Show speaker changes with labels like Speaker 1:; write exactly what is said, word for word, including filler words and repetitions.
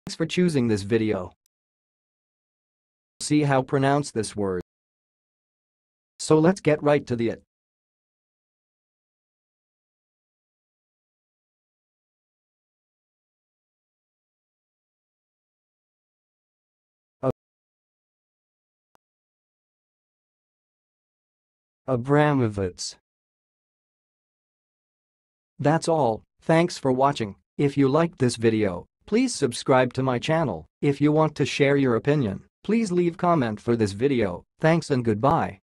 Speaker 1: Thanks for choosing this video. See how pronounce this word. So let's get right to the it. Abramovitz. That's all, thanks for watching. If you liked this video, please subscribe to my channel. If you want to share your opinion, please leave comment for this video. Thanks and goodbye.